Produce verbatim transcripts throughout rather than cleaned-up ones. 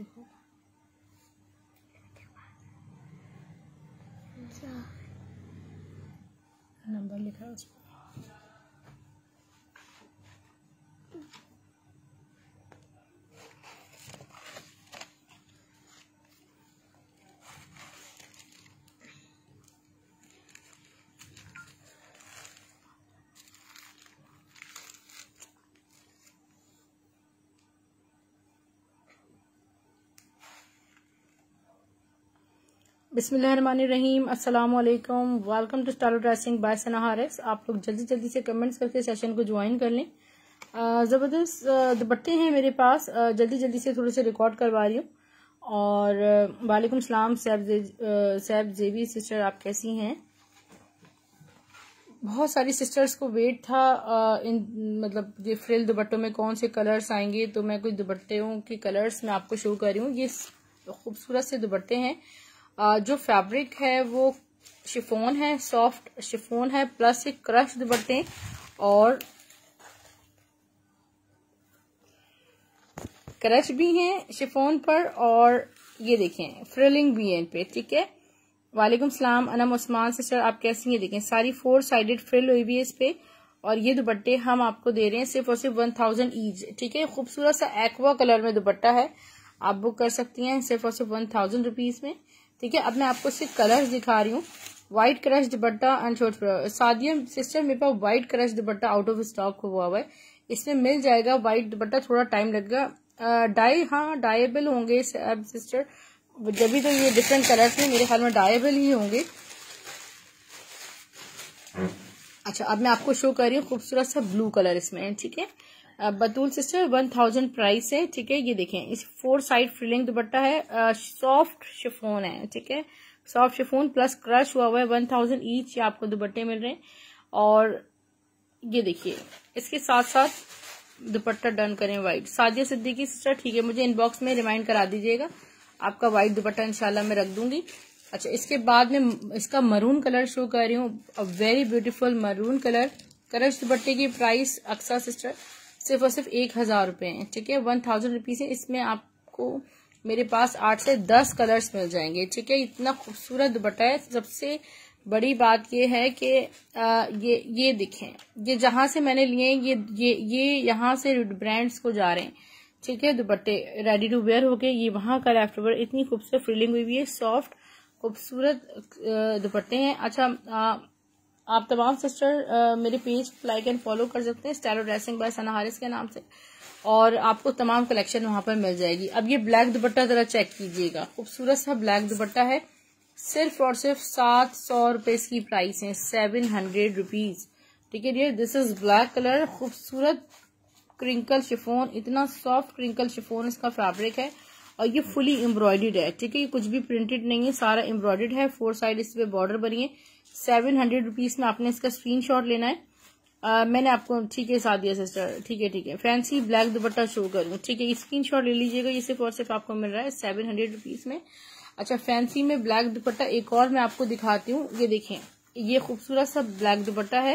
देखो नंबर लिखा है उस पर। बिस्मिल्लाहिर्रहमानिर्रहीम, अस्सलाम वालेकुम, welcome to style dressing by Sana Haris. आप लोग जल्दी जल्दी से कमेंट्स करके सेशन को ज्वाइन कर लें। ज़बरदस्त दुपट्टे हैं मेरे पास, आ, जल्दी जल्दी से थोड़े से रिकॉर्ड करवा रही हूँ। और वालेकुम सलाम सैब जेबी सिस्टर, आप कैसी हैं? बहुत सारी सिस्टर्स को वेट था आ, इन मतलब ये फ्रिल दुपट्टों में कौन से कलर्स आएंगे, तो मैं कुछ दुपट्टों के कलर्स मैं आपको शो कर रही हूँ। ये खूबसूरत से दुपट्टे हैं। Uh, जो फैब्रिक है वो शिफोन है, सॉफ्ट शिफोन है, प्लस एक क्रश दुपट्टे और क्रश भी हैं शिफोन पर, और ये देखें फ्रिलिंग भी है इन पे। ठीक है, वालेकुम सलाम अनम उस्मान सिस्टर, आप कैसी हैं? देखें सारी फोर साइडेड फ्रिल हुई भी है इस पे, और ये दुपट्टे हम आपको दे रहे हैं सिर्फ और सिर्फ वन थाउजेंड ईच। ठीक है, खूबसूरत सा एक्वा कलर में दुपट्टा है, आप बुक कर सकती हैं सिर्फ और सिर्फ वन थाउजेंड रुपीज में। ठीक है, अब मैं आपको सिर्फ कलर्स दिखा रही हूँ। व्हाइट क्रश दुपट्टा एंड शॉर्ट सादिया सिस्टर, मेरे पास व्हाइट क्रश दुपट्टा आउट ऑफ स्टॉक हुआ हुआ है, इसमें मिल जाएगा व्हाइट दुपट्टा, थोड़ा टाइम लगेगा। डाई हाँ डाइएबल होंगे सिस्टर, जब भी तो ये डिफरेंट कलर्स में मेरे ख्याल में डाइएबल ही होंगे। अच्छा, अब मैं आपको शो कर रही हूँ खूबसूरत सा ब्लू कलर इसमें। ठीक है, Batool sister one thousand price है। ठीक है, ये देखें इस फोर साइड फ्रिलिंग दुपट्टा है, सॉफ्ट शिफोन है। ठीक है, सॉफ्ट शिफोन प्लस क्रश हुआ हुआ है, वन थाउजेंड ईच ये आपको दुपट्टे मिल रहे हैं। और ये देखिए इसके साथ साथ दुपट्टा डन करें व्हाइट। सादिया सिद्दीकी सिस्टर, ठीक है, मुझे इनबॉक्स में रिमाइंड करा दीजिएगा, आपका व्हाइट दुपट्टा इंशाल्लाह मैं रख दूंगी। अच्छा, इसके बाद में इसका मरून कलर शो कर रही हूँ, very beautiful maroon colour. Crush दुपट्टे की प्राइस अक्सा सिस्टर सिर्फ और सिर्फ एक हजार रुपए है। ठीक है, वन थाउजेंड रुपीज है। इसमें आपको मेरे पास आठ से दस कलर्स मिल जाएंगे। ठीक है, इतना खूबसूरत दुपट्टा है। सबसे बड़ी बात ये है कि ये ये दिखें, ये जहां से मैंने लिए ये ये ये यहाँ से ब्रांड्स को जा रहे हैं। ठीक है, दुपट्टे रेडी टू वेयर हो गए, ये वहां का आफ्टरवर्ड इतनी खूबसूरत फ्रिलिंग हुई हुई है, सॉफ्ट खूबसूरत दुपट्टे हैं। अच्छा, आ, आप तमाम सिस्टर आ, मेरे पेज लाइक एंड फॉलो कर सकते हैं style dressing by Sana Haris के नाम से, और आपको तमाम कलेक्शन वहां पर मिल जाएगी। अब ये ब्लैक दुपट्टा जरा चेक कीजिएगा, खूबसूरत सा ब्लैक दुपट्टा है, सिर्फ और सिर्फ सात सौ रुपए इसकी प्राइस है, सेवन हंड्रेड रुपीज। ठीक है, दिस इज ब्लैक कलर, खूबसूरत क्रिंकल शिफोन, इतना सॉफ्ट क्रिंकल शिफोन इसका फैब्रिक है, और ये फुली एम्ब्रॉयडर्ड है। ठीक है, ये कुछ भी प्रिंटेड नहीं है, सारा एम्ब्रॉयडर्ड है, फोर साइड इस पे बॉर्डर बनी है। सेवन हंड्रेड रुपीज में आपने इसका स्क्रीनशॉट लेना है। आ, मैंने आपको ठीक है सादिया सिस्टर, ठीक है ठीक है, फैंसी ब्लैक दुपट्टा शो करूँ। ठीक है, स्क्रीनशॉट ले लीजिएगा, ये सिर्फ और सिर्फ आपको मिल रहा है सेवन हंड्रेड रुपीज में। अच्छा, फैंसी में ब्लैक दुपट्टा एक और मैं आपको दिखाती हूँ, ये देखें ये खूबसूरत सा ब्लैक दुपट्टा है,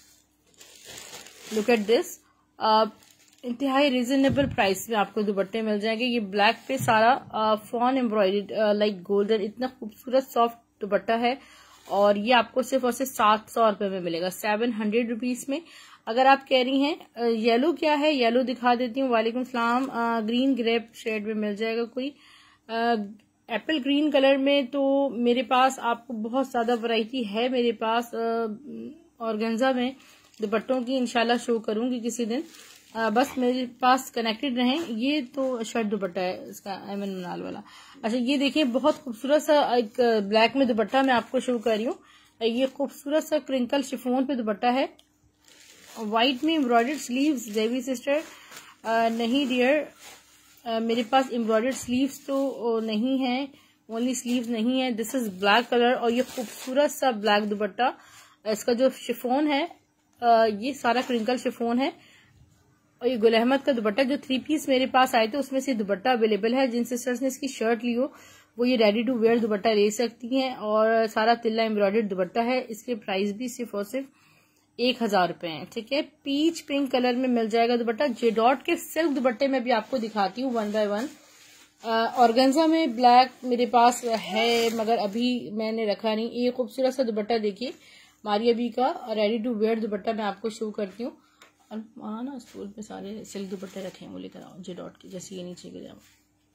लुक एट दिस। इंतहाई रिजनेबल प्राइस में आपको दुपट्टे मिल जाएंगे। ये ब्लैक पे सारा फॉन एम्ब्रॉयडर्ड लाइक गोल्डन, इतना खूबसूरत सॉफ्ट दुपट्टा है, और ये आपको सिर्फ और सिर्फ सात सौ रुपए में मिलेगा, सेवन हंड्रेड रुपीज में। अगर आप कह रही हैं येलो क्या है, येलो दिखा देती हूँ। वालेकुम सलाम, ग्रीन ग्रेप शेड में मिल जाएगा कोई एप्पल ग्रीन कलर में, तो मेरे पास आपको बहुत ज्यादा वैरायटी है मेरे पास ऑर्गेन्जा में दुपट्टों की, इंशाल्लाह शो करूंगी किसी दिन। आ, बस मेरे पास कनेक्टेड रहें। ये तो शर्ट दुपट्टा है इसका एमन मनाल वाला। अच्छा, ये देखिए बहुत खूबसूरत सा एक ब्लैक में दुपट्टा मैं आपको शो कर रही हूँ। ये खूबसूरत सा क्रिंकल शिफोन पे दुपट्टा है, व्हाइट में एम्ब्रॉयडर्ड स्लीव्स। देवी सिस्टर नहीं डियर, मेरे पास एम्ब्रॉयडर्ड स्लीव्स तो नहीं है, ओनली स्लीव्स नहीं है। दिस इज ब्लैक कलर, और ये खूबसूरत सा ब्लैक दुपट्टा, इसका जो शिफोन है आ, ये सारा क्रिंकल शिफोन है, और ये गुल अहमद का दुपट्टा। जो थ्री पीस मेरे पास आए थे उसमें से दुपट्टा अवेलेबल है। जिन सिस्टर्स ने इसकी शर्ट ली हो वो ये रेडी टू वेयर दुपट्टा ले सकती हैं, और सारा तिल्ला एम्ब्रॉयडर्ड दुपट्टा है। इसके प्राइस भी सिर्फ और सिर्फ एक हजार रुपए है। ठीक है, पीच पिंक कलर में मिल जाएगा दुपट्टा। जेडॉट के सिल्क दुपट्टे में भी आपको दिखाती हूँ वन बाय वन। ऑर्गेन्जा में ब्लैक मेरे पास है मगर अभी मैंने रखा नहीं। ये खूबसूरत सा दुपट्टा देखिए मारिया बी का रेडी टू वेयर दुपट्टा मैं आपको शो करती हूँ। और वहाँ ना स्टूल पे सारे सिल्क दुपट्टे रखे हैं, वो लेकर आओ जे डॉट के, जैसे ये नीचे गिर जाओ।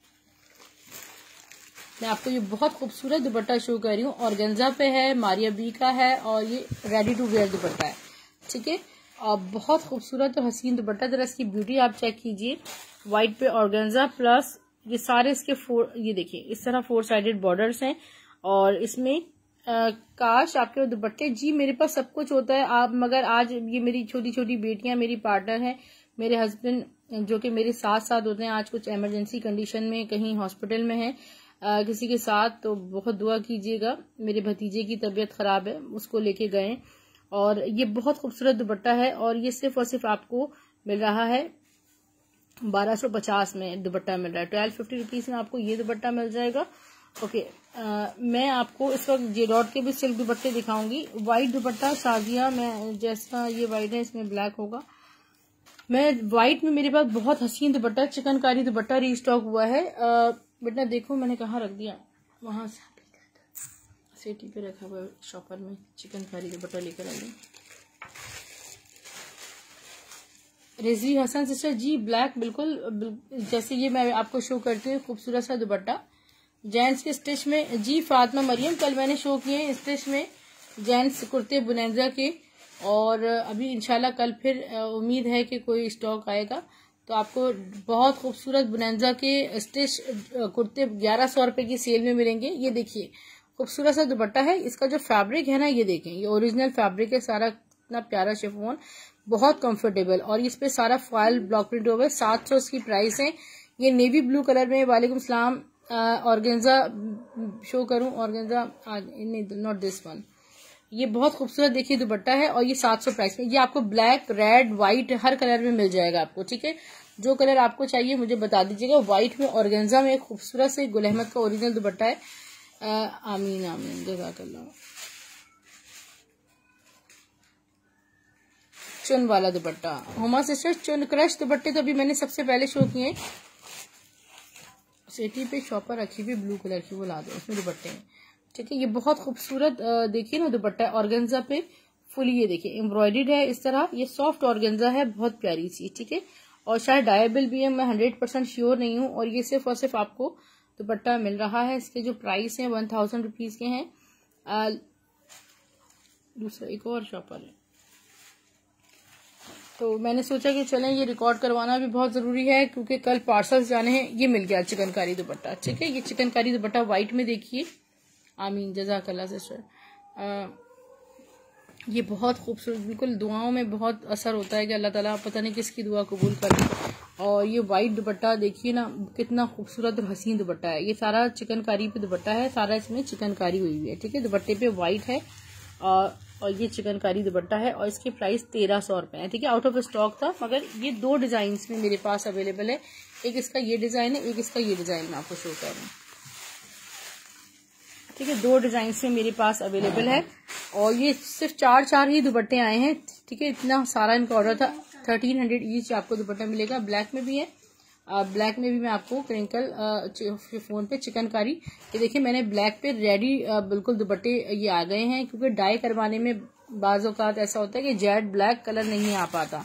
मैं आपको ये बहुत खूबसूरत दुपट्टा शो कर रही हूँ, ऑर्गेन्जा पे है, मारिया बी का है और ये रेडी टू वेयर दुपट्टा है, ठीक है। और बहुत खूबसूरत और हसीन दुपट्टा, जरा इसकी ब्यूटी आप चेक कीजिए। व्हाइट पे ऑर्गेन्जा प्लस ये सारे इसके फोर, ये देखिए इस तरह फोर साइडेड बॉर्डर्स हैं और इसमें आ, काश आपके दुपट्टे, जी मेरे पास सब कुछ होता है आप, मगर आज ये मेरी छोटी छोटी बेटियां मेरी पार्टनर हैं, मेरे हस्बैंड जो कि मेरे साथ साथ होते हैं, आज कुछ इमरजेंसी कंडीशन में कहीं हॉस्पिटल में है आ, किसी के साथ, तो बहुत दुआ कीजिएगा। मेरे भतीजे की तबीयत खराब है, उसको लेके गए। और ये बहुत खूबसूरत दुपट्टा है और ये सिर्फ और सिर्फ आपको मिल रहा है बारह सौ पचास में दुपट्टा मिल रहा है। ट्वेल्व फिफ्टी रुपीज में आपको ये दुपट्टा मिल जाएगा। ओके, आ, मैं आपको इस वक्त जे डॉट के भी सिल्क दुपट्टे दिखाऊंगी। व्हाइट दुपट्टा शाजिया में, जैसा ये व्हाइट है इसमें ब्लैक होगा। मैं व्हाइट में मेरे पास बहुत हसीन दुपट्टा, चिकनकारी दुपट्टा रीस्टॉक हुआ है। बेटा देखो मैंने कहाँ रख दिया, वहां सेटी पे रखा हुआ शॉपर में, चिकनकारी दुपट्टा लेकर आइए। रेजवी हसन सिस्टर जी, ब्लैक बिल्कुल जैसे ये मैं आपको शो करती हूँ, खूबसूरत सा दुपट्टा जेंट्स के स्टिच में। जी फातिमा मरियम, कल मैंने शो किए हैं स्टिच में जेंट्स कुर्ते बुनेंजा के, और अभी इंशाल्लाह कल फिर उम्मीद है कि कोई स्टॉक आएगा, तो आपको बहुत खूबसूरत बुनेंजा के स्टिच कुर्ते ग्यारह सौ रुपए की सेल में मिलेंगे। ये देखिए खूबसूरत सा दुपट्टा है, इसका जो फैब्रिक है ना, ये देखें ये ओरिजिनल फैब्रिक है सारा, इतना प्यारा शिफॉन, बहुत कंफर्टेबल, और इस पे सारा फॉयल ब्लॉक प्रिंट हो गया। सात सौ इसकी प्राइस है। ये नेवी ब्लू कलर में, वालेकुम सलाम, ऑर्गेन्जा शो करूं, ऑर्गेन्जा नॉट दिस वन, ये बहुत खूबसूरत देखिए दुपट्टा है और ये सात सौ प्राइस में। ये आपको ब्लैक, रेड, व्हाइट हर कलर में मिल जाएगा आपको, ठीक है। जो कलर आपको चाहिए मुझे बता दीजिएगा। व्हाइट में ऑर्गेन्जा में खूबसूरत से गुल अहमद का ओरिजिनल दुपट्टा है। आ, आमीन आमीन, जज़ाकल्लाह। चुन वाला दुपट्टा, हुमा सिस्टर चुन क्रश दुपट्टे तो अभी मैंने सबसे पहले शो किए। सेटी पे शॉपर रखी हुई ब्लू कलर की, वो ला दो, उसमें दुपट्टे हैं, ठीक है। ये बहुत खूबसूरत देखिए ना दुपट्टा है, ऑर्गेन्जा पे फुली, ये देखिए एम्ब्रॉयडर्ड है इस तरह, ये सॉफ्ट ऑर्गेन्जा है, बहुत प्यारी सी, ठीक है। और शायद डायबल भी है, मैं हंड्रेड परसेंट श्योर नहीं हूँ। और ये सिर्फ और सिर्फ आपको दुपट्टा मिल रहा है, इसके जो प्राइस है वन थाउजेंड रुपीज के हैं। आ, दूसरा एक और शॉपर है, तो मैंने सोचा कि चलें ये रिकॉर्ड करवाना भी बहुत जरूरी है क्योंकि कल पार्सल्स जाने हैं। ये मिल गया चिकनकारी दुपट्टा, ठीक है। ये चिकनकारी दुपट्टा व्हाइट में देखिए, आमीन जज़ाकल्लाह सिस्टर। ये बहुत खूबसूरत, बिल्कुल दुआओं में बहुत असर होता है कि अल्लाह ताला पता नहीं किसकी दुआ कबूल करे। और ये वाइट दुपट्टा देखिए ना, कितना खूबसूरत और हसीन दुपट्टा है। ये सारा चिकनकारी पे दुपट्टा है, सारा इसमें चिकनकारी हुई हुई है, ठीक है। दुपट्टे पे वाइट है और, और ये चिकनकारी दुपट्टा है और इसके प्राइस तेरह सौ रुपए है, ठीक है। आउट ऑफ स्टॉक था, मगर ये दो डिजाइन में मेरे पास अवेलेबल है। एक इसका ये डिजाइन है, एक इसका ये डिजाइन मैं आपको शो कर रही हूँ, ठीक है। दो डिजाइन में मेरे पास अवेलेबल है और ये सिर्फ चार चार ही दुपट्टे आए हैं, ठीक है। इतना सारा इनका ऑर्डर था, थर्टीन हंड्रेड ईच आपको दुपट्टा मिलेगा। ब्लैक में भी है, ब्लैक में भी मैं आपको क्रिंकल फोन पे चिकनकारी, ये देखिए मैंने ब्लैक पे रेडी बिल्कुल दुपट्टे ये आ गए हैं, क्योंकि डाई करवाने में बाज़ औक़ात ऐसा होता है कि जेड ब्लैक कलर नहीं आ पाता,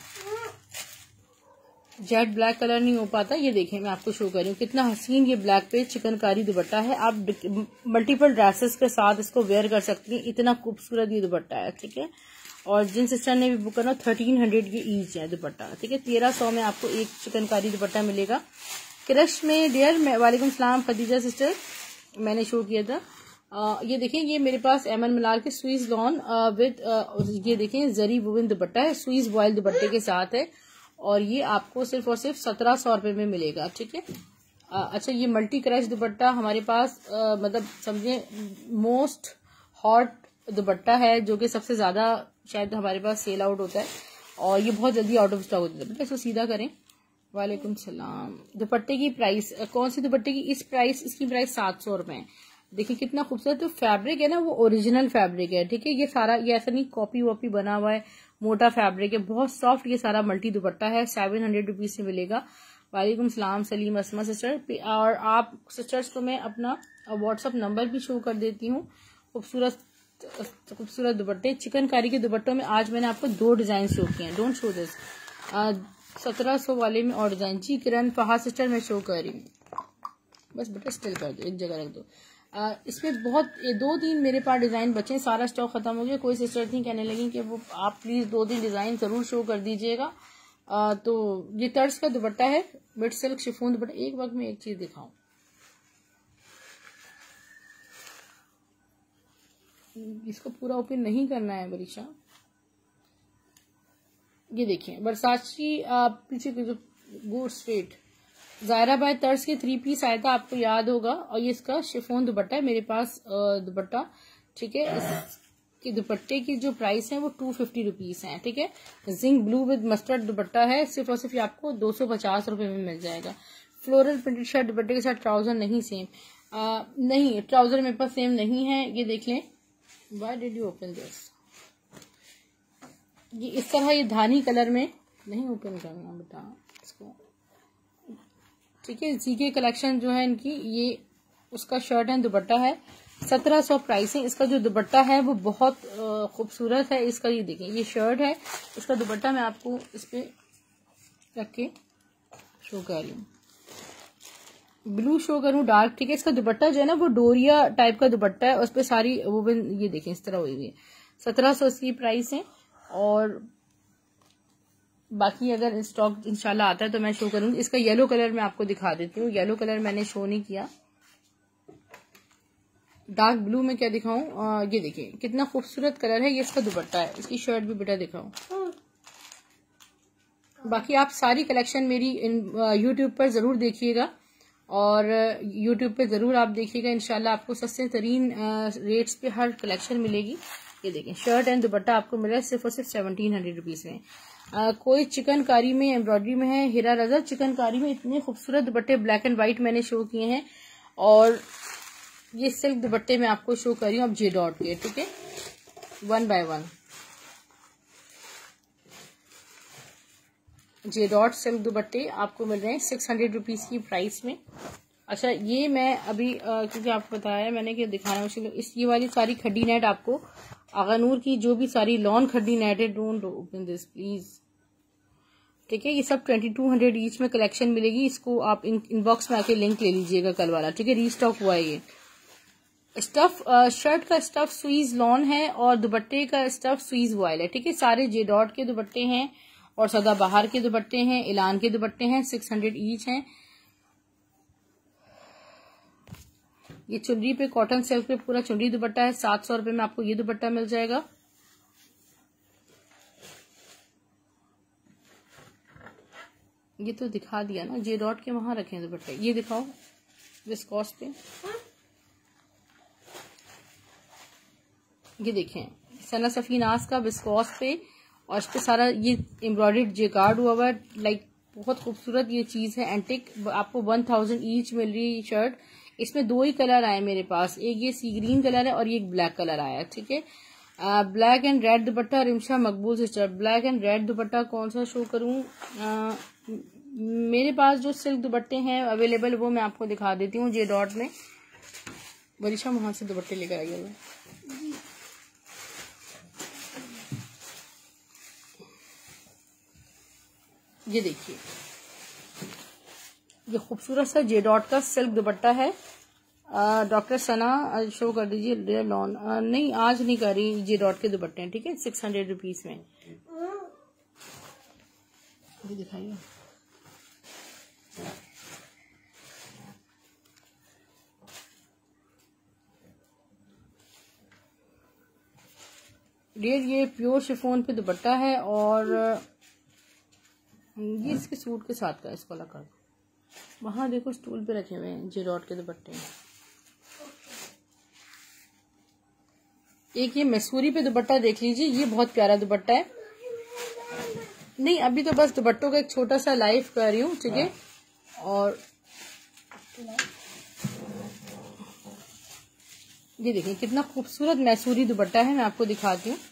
जेड ब्लैक कलर नहीं हो पाता। ये देखें मैं आपको शो कर रही हूँ, कितना हसीन ये ब्लैक पे चिकनकारी दुपट्टा है। आप मल्टीपल ड्रेसेस के साथ इसको वेयर कर सकती हैं, इतना खूबसूरत ये दुपट्टा है, ठीक है। और जिन सिस्टर ने भी बुक करना, थर्टीन हंड्रेड ये ईच है दुपट्टा, ठीक है। तेरह सौ में आपको एक चिकनकारी दुपट्टा मिलेगा। क्रश में डियर, मैं वालेकुम सलाम खदीजा सिस्टर, मैंने शो किया था। आ, ये देखिए ये मेरे पास एमन मलार के स्वीज लॉन विद, ये देखिए जरी वुवन दुपट्टा है, स्वीज बॉयल दुपट्टे के साथ है और ये आपको सिर्फ और सिर्फ सत्रह सौ रुपए में मिलेगा, ठीक है। अच्छा, ये मल्टी क्रश दुपट्टा हमारे पास आ, मतलब समझे मोस्ट हॉट दुपट्टा है, जो कि सबसे ज्यादा शायद हमारे पास सेल आउट होता है और ये बहुत जल्दी आउट ऑफ स्टॉक होता है। बेटा इसको सीधा करें। वालेकुम सलाम। दुपट्टे की प्राइस, कौन सी दुपट्टे की इस प्राइस, इसकी प्राइस सात सौ रुपए है। देखिए कितना खूबसूरत, तो फैब्रिक है ना वो ओरिजिनल फैब्रिक है, ठीक है। ये सारा ये ऐसा नहीं कॉपी वॉपी बना हुआ है, मोटा फैब्रिक है, बहुत सॉफ्ट। ये सारा मल्टी दुपट्टा है, सेवन हंड्रेड रुपीज से मिलेगा। वालेकुम सलाम सलीम असमा सिस्टर। और आप सिस्टर्स को मैं अपना व्हाट्सअप नंबर भी शो कर देती हूँ। खूबसूरत खूबसूरत दुपट्टे, चिकनकारी के दुपट्टों में आज मैंने आपको दो डिजाइन शो किए हैं। Don't show this. सत्रह सौ वाले में और डिजाइन। जी किरण फहाद सिस्टर मैं शो कर रही हूँ, बस बेटा स्टिल कर दो, एक जगह रख दो। आ, इसमें बहुत दो तीन मेरे पास डिजाइन बचे, सारा स्टॉक खत्म हो गया। कोई सिस्टर थी कहने लगी कि वो आप प्लीज दो तीन डिजाइन जरूर शो कर दीजिएगा। आ, तो ये तर्ज का दुपट्टा है, मिड सिल्क शिफॉन दुपट्टा। एक वक्त में एक चीज दिखाऊं, इसको पूरा ओपन नहीं करना है बरीशा। ये देखिए वर्साची पीछे जो गो स्ट्रेट जायरा बाय तर्ज के थ्री पीस आया था, आपको याद होगा। और ये इसका शिफॉन दुपट्टा है मेरे पास दुपट्टा, ठीक है। इसके दुपट्टे की जो प्राइस है वो टू फिफ्टी रुपीज है, ठीक है। जिंक ब्लू विद मस्टर्ड दुपट्टा है, सिर्फ और सिर्फ आपको दो सौ पचास रुपए में मिल जाएगा। फ्लोरल प्रिंटेड शर्ट दुपट्टे के साथ ट्राउजर नहीं सेम, आ, नहीं ट्राउजर मेरे पास सेम नहीं है। ये देख लें। Why did you open this? ये इस तरह ये धानी कलर में नहीं ओपन करना बेटा इसको, ठीक है। जीके कलेक्शन जो है इनकी, ये उसका शर्ट है, दुपट्टा है। सत्रह सौ प्राइस है। इसका जो दुपट्टा है वो बहुत खूबसूरत है। इसका ये देखें, ये शर्ट है, इसका दुपट्टा मैं आपको इस पे रख के शो कर रही हूँ। ब्लू शो करूँ डार्क, ठीक है। इसका दुपट्टा जो है ना वो डोरिया टाइप का दुपट्टा है, उस पर सारी वो ये देखें इस तरह हुई हुई है। सत्रह सौ इसकी प्राइस है। और बाकी अगर स्टॉक इंशाल्लाह आता है तो मैं शो करूंगी। इसका येलो कलर मैं आपको दिखा देती हूँ। येलो कलर मैंने शो नहीं किया। डार्क ब्लू में क्या दिखाऊं? ये देखिए कितना खूबसूरत कलर है। ये इसका दुपट्टा है, इसकी शर्ट भी बेटा दिखाऊं। बाकी आप सारी कलेक्शन मेरी यूट्यूब पर जरूर देखिएगा, और यूट्यूब पे जरूर आप देखिएगा। इंशाल्लाह आपको सस्ते तरीन रेट्स पे हर कलेक्शन मिलेगी। ये देखें शर्ट एंड दुपट्टा आपको मिला है सिर्फ और सिर्फ सेवनटीन हंड्रेड रुपीज में। आ, कोई चिकनकारी में एम्ब्रॉयडरी में है, हीरा रजा चिकनकारी में इतने खूबसूरत दुपट्टे ब्लैक एंड व्हाइट मैंने शो किए हैं। और ये सिल्क दुपट्टे मैं आपको शो कर रही हूँ अब जे डॉट के, ठीक है, one by one. J dot silk दुपट्टे आपको मिल रहे हैं सिक्स हंड्रेड रुपीज की प्राइस में। अच्छा ये मैं अभी क्योंकि आपको बताया मैंने कि दिखाना मुश्किल, इस ये वाली सारी खड्डी नेट आपको आगानूर की जो भी सारी लॉन खड्डी नेट है, डोंट ओपन दिस प्लीज, ठीक है। ये सब ट्वेंटी टू हंड्रेड ईच में कलेक्शन मिलेगी। इसको आप इनबॉक्स में आके लिंक ले लीजिएगा कल वाला, ठीक है। रीस्टॉक हुआ है ये स्टफ। शर्ट का स्टफ स्वीज लॉन है और दुपट्टे का स्टफ स्वीज वॉयल है, ठीक है। सारे जे डॉट के दुपट्टे हैं और सदाबहार के दुपट्टे हैं, इलान के दुपट्टे हैं, सिक्स हंड्रेड ईच हैं। ये चुनरी पे कॉटन सिल्क पे पूरा चुनरी दुपट्टा है, सात सौ रुपए में आपको ये दुपट्टा मिल जाएगा। ये तो दिखा दिया ना, जे डॉट के वहां रखे दुपट्टे। ये दिखाओ विस्कॉस पे, ये देखें सना सफीनास का विस्कॉस पे, और इस पे सारा ये एम्ब्रॉयडर्ड जेकार्ड हुआ हुआ है। लाइक बहुत खूबसूरत ये चीज है, एंटिक। आपको वन थाउजेंड ईच मिल रही है शर्ट। इसमें दो ही कलर आए मेरे पास, एक ये सी ग्रीन कलर है और ये एक ब्लैक कलर आया, ठीक है। ब्लैक एंड रेड दुपट्टा Rimsha Maqbool sister. Black and red दुपट्टा कौन सा शो करूं? आ, मेरे पास जो सिल्क दुपट्टे हैं अवेलेबल वो मैं आपको दिखा देती हूँ जे डॉट में। बरीशा वहां से दुपट्टे लेकर आइए। मैं ये देखिए ये खूबसूरत सा जे डॉट का सिल्क दुपट्टा है। डॉक्टर सना शो कर दीजिए डेयर लॉन। नहीं आज नहीं कर रही, जे डॉट के दुपट्टे हैं, ठीक है, सिक्स हंड्रेड रुपीज में। ये दिखाइए डियर, ये प्योर शिफॉन पे दुपट्टा है और ये इसके सूट के साथ का, इसको अलग कर दो। वहां देखो स्टूल पे रखे हुए हैं जे डॉट के दुपट्टे। एक ये मैसूरी पे दुपट्टा देख लीजिए, ये बहुत प्यारा दुपट्टा है। नहीं अभी तो बस दुपट्टों का एक छोटा सा लाइव कर रही हूँ, ठीक है। और ये देखिए कितना खूबसूरत मैसूरी दुपट्टा है, मैं आपको दिखाती हूँ।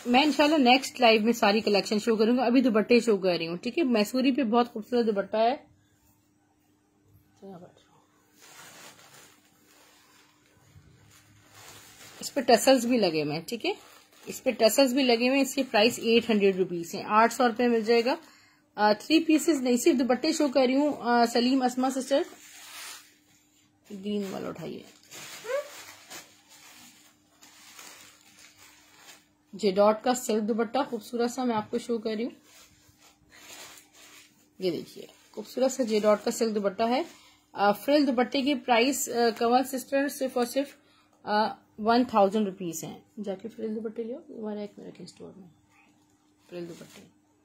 मैं इंशाल्लाह नेक्स्ट लाइव में सारी कलेक्शन शो करूंगा, अभी दुपट्टे शो कर रही हूँ, ठीक है। मैसूरी पे बहुत खूबसूरत दुपट्टा है, इस पे टसल्स भी लगे हुए हैं, ठीक है। इस पे टसल्स भी लगे हुए हैं। इसकी प्राइस एट हंड्रेड रुपीज है, आठ सौ रुपये मिल जाएगा। आ, थ्री पीसेस नहीं, सिर्फ दुपट्टे शो कर रही हूँ। सलीम असमा सिस्टर ग्रीन वाला उठाइए। जे डॉट का सिल्क दुपट्टा खूबसूरत सा मैं आपको शो कर रही हूँ। ये देखिए खूबसूरत सा जे डॉट का सिल्क दुपट्टा है। फ्रिल दुपट्टे की प्राइस कंवल सिस्टर सिर्फ और सिर्फ वन थाउजेंड रुपीज है। जाके फ्रिल दुपट्टे लियो, हमारा एक मिनट के स्टोर में फ्रिल दुपट्टे।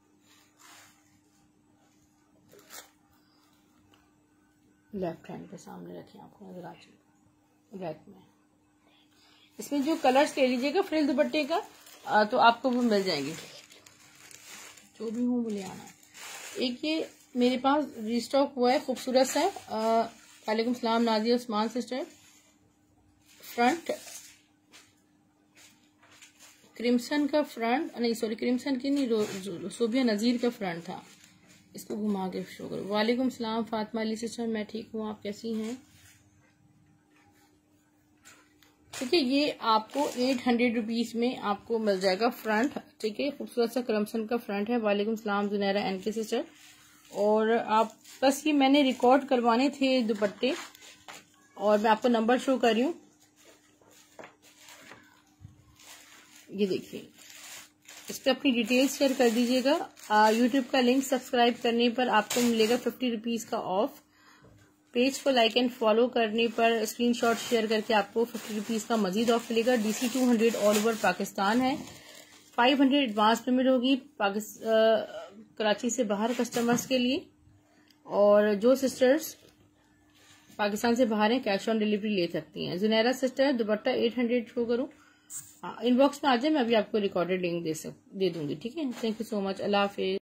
लेफ्ट हैंड के सामने रखें, आपको नजर आ जाए रैक में। इसमें जो कलर्स ले लीजिएगा फ्रिल दुपट्टे का, आ, तो आपको वो मिल जाएंगे, जो भी हो बोले आना। एक ये मेरे पास रिस्टॉक हुआ है खूबसूरत सा। वालेकुम सलाम Nazia Usman sister. Front crimson का फ्रंट, नहीं सॉरी क्रिम्सन की नहीं, सोबिया नजीर का फ्रंट था। इसको घुमा के शो करो। वालेकुम सलाम फातिमा अली सिस्टर, मैं ठीक हूँ, आप कैसी हैं? ठीक है, ये आपको एट हंड्रेड रुपीज में आपको मिल जाएगा फ्रंट, ठीक है। खूबसूरत सा क्रम्सन का फ्रंट है। वालेकुम सलाम जुनैरा एन के सिस्टर। और आप बस ये मैंने रिकॉर्ड करवाने थे दुपट्टे, और मैं आपको नंबर शो कर रही हूँ। ये देखिए, इस पर अपनी डिटेल्स शेयर कर दीजिएगा। यूट्यूब का लिंक सब्सक्राइब करने पर आपको मिलेगा फिफ्टी रुपीज का ऑफ। पेज को लाइक एंड फॉलो करने पर स्क्रीनशॉट शेयर करके आपको फिफ्टी रुपीज का मजीद ऑफ मिलेगा। DC two hundred all over Pakistan है। फाइव हंड्रेड एडवांस पेमेंट होगी कराची से बाहर कस्टमर्स के लिए, और जो सिस्टर्स पाकिस्तान से बाहर हैं कैश ऑन डिलीवरी ले सकती हैं। जुनैरा सिस्टर दुपट्टा एट हंड्रेड शो करूँ, इनबॉक्स में आ जाए, मैं अभी आपको रिकॉर्डेड लिंक दे सक दे दूंगी, ठीक है। थैंक यू सो मच, अल्लाह हाफिज।